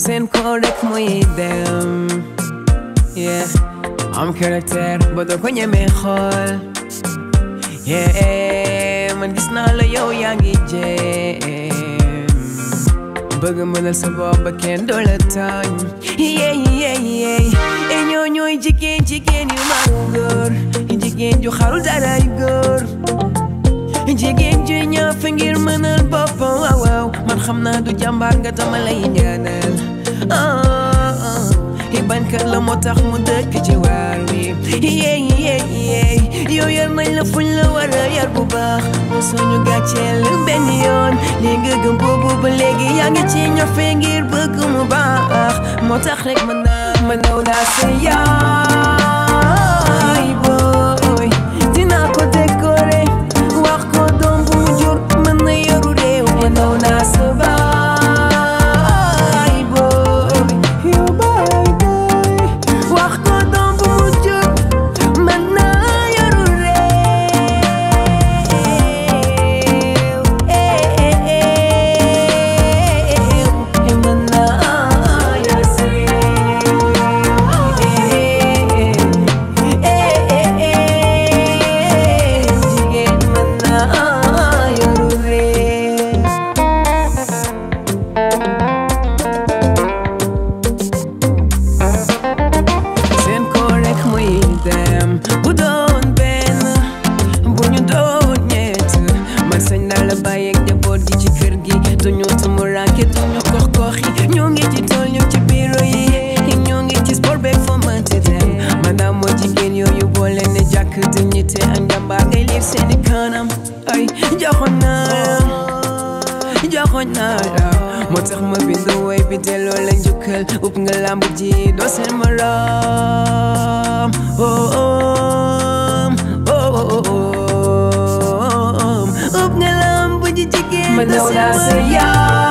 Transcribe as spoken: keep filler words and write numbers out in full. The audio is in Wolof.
Sen korek muy dem. Yeah, am karakter bodo ko ñeme xol. Yeah, man gis naa la yow yaa ngi jéem bëgg mënal sa bopp ba kenn doo la tooñ. Yeah, yeah, yeah. E ñoo ñooy jigéen jigéen yu maru góor, jigéen ju xarul dara yu góor, jigéen ju ñëw fi ngir mënal boppam. Waaw waaw, man xam naa du jàmbaar nga dama lay ñaanal. Bañkat la moo tax mu dëkk ci waar wi. Yeah, yeah, yeah. Yow yar nañ la fuñ la war a yar bu baax, suñu gàcceel benn yoon. Li nga gëm boobu ba léegi yaa ngi ci ñofe ngir bëgg mu baax, moo tax rek man naa ma naw naa sa yaay booy. Dinaa ko décoré wax ko doom bu mu jur mën na yoru réew. Ma naw naa sa baay booy. Yow baay booy wax ko doom bu mu jur mën na yoru réew. Mën na yoru jigéen mën na yoru réew. Seen ko rek muy dem. Bu doon benn bu ñu doon ñett, man sañ naa la bàyyeeg njaboot gi ci kër gi. duñu tumuraanke duñu kox koxi, ñoo ngi ci tool ñu ci biro yi, ñoo ngi ci sport beeg foo mënti dem. maanaam moo jigéen yooyu boole ne jàkk dignité ak njàmbaar ngay liir seeni kanam. Ay joxoon naa la joxoon naa la, moo tax ma bind woy bi delloo la njukkal. upp nga lamb ji doo seen morom. Oh oh oh oh, upp nga lamb ji jigéen. Ma naw naa sa yaay.